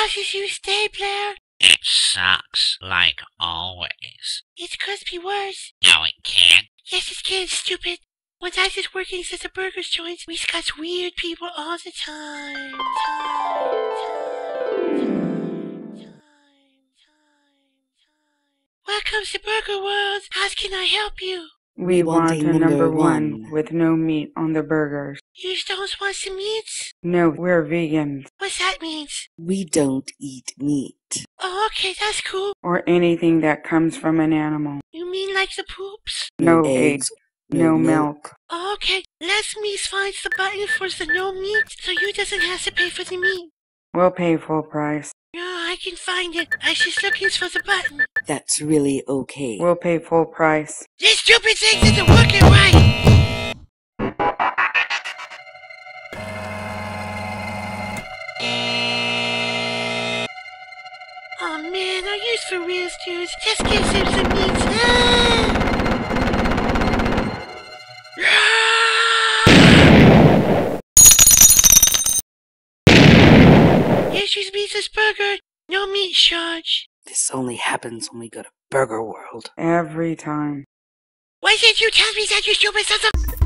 bosses use stapler. It sucks, like always. It could be worse. No, it can't. Yes, it can, stupid. When I was working at the burger joints, we got weird people all the time. Welcome to Burger World. How can I help you? We want a number one with no meat on the burgers. You don't want some meats? No, we're vegans. What's that mean? We don't eat meat. Oh, okay, that's cool. Or anything that comes from an animal. You mean like the poops? No eggs, no milk. Oh, okay, let me find the button for the no meat so you doesn't have to pay for the meat. We'll pay full price. No, I can find it. I just looking for the button. That's really okay. We'll pay full price. This stupid thing isn't working right! Oh man, are you for real, dudes? Just give him some meat. Here's meatless burger. No meat charge. This only happens when we go to Burger World. Every time. Why didn't you tell me that, you stupid son of...